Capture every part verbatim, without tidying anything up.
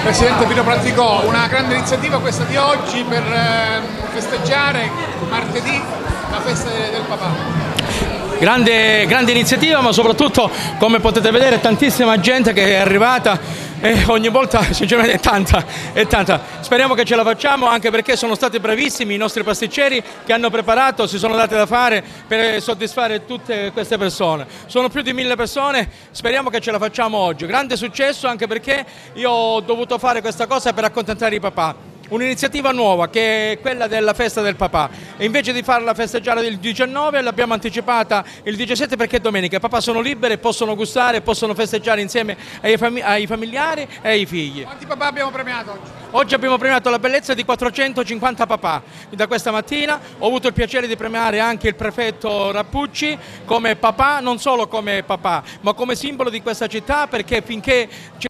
Presidente Pino Praticò, una grande iniziativa questa di oggi per eh, festeggiare martedì la festa del papà. Grande, grande iniziativa, ma soprattutto, come potete vedere, tantissima gente che è arrivata e ogni volta sinceramente è tanta, è tanta. Speriamo che ce la facciamo, anche perché sono stati bravissimi i nostri pasticceri che hanno preparato, si sono dati da fare per soddisfare tutte queste persone. Sono più di mille persone, speriamo che ce la facciamo oggi. Grande successo, anche perché io ho dovuto fare questa cosa per accontentare i papà. Un'iniziativa nuova che è quella della festa del papà, e invece di farla festeggiare il diciannove l'abbiamo anticipata il diciassette, perché è domenica, i papà sono liberi e possono gustare, possono festeggiare insieme ai, fami ai familiari e ai figli. Quanti papà abbiamo premiato oggi? Oggi abbiamo premiato la bellezza di quattrocentocinquanta papà. Da questa mattina ho avuto il piacere di premiare anche il prefetto Rappucci come papà, non solo come papà, ma come simbolo di questa città, perché finché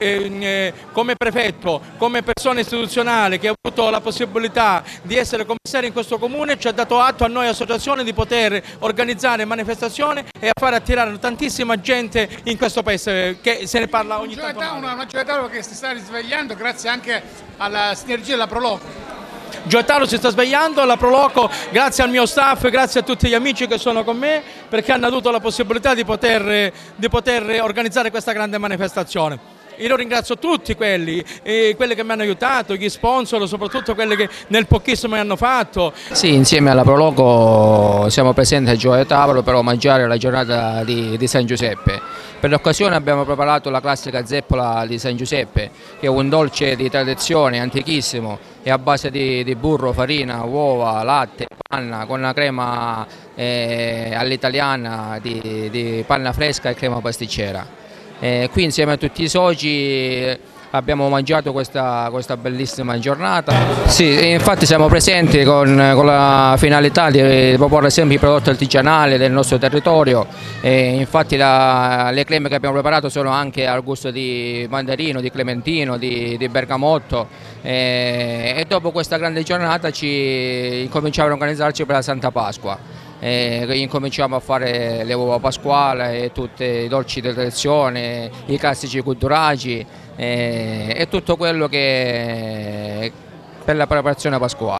eh, come prefetto, come persona istituzionale che ha avuto la possibilità di essere commissario in questo comune, ci ha dato atto a noi associazione di poter organizzare manifestazioni e a fare attirare tantissima gente in questo paese, che se ne parla ogni tanto. Una, una Gioia che si sta risvegliando grazie anche alla sinergia della Proloco. Gioia si sta svegliando, la Proloco, grazie al mio staff, grazie a tutti gli amici che sono con me, perché hanno avuto la possibilità di poter, di poter organizzare questa grande manifestazione. Io ringrazio tutti quelli, eh, quelli che mi hanno aiutato, gli sponsor, soprattutto quelli che nel pochissimo mi hanno fatto. Sì, insieme alla Proloco siamo presenti a Gioia Tauro per omaggiare la giornata di, di San Giuseppe. Per l'occasione abbiamo preparato la classica zeppola di San Giuseppe, che è un dolce di tradizione antichissimo, è a base di, di burro, farina, uova, latte, panna, con una crema eh, all'italiana di, di panna fresca e crema pasticcera. Eh, qui insieme a tutti i soci abbiamo mangiato questa, questa bellissima giornata. Sì, infatti siamo presenti con, con la finalità di proporre sempre i prodotti artigianali del nostro territorio. E infatti la, le creme che abbiamo preparato sono anche al gusto di mandarino, di clementino, di, di bergamotto. E, e dopo questa grande giornata ci cominciamo a organizzarci per la Santa Pasqua. E incominciamo a fare le uova pasquali, tutti i dolci di tradizione, i classici culturali e, e tutto quello che è per la preparazione pasquale.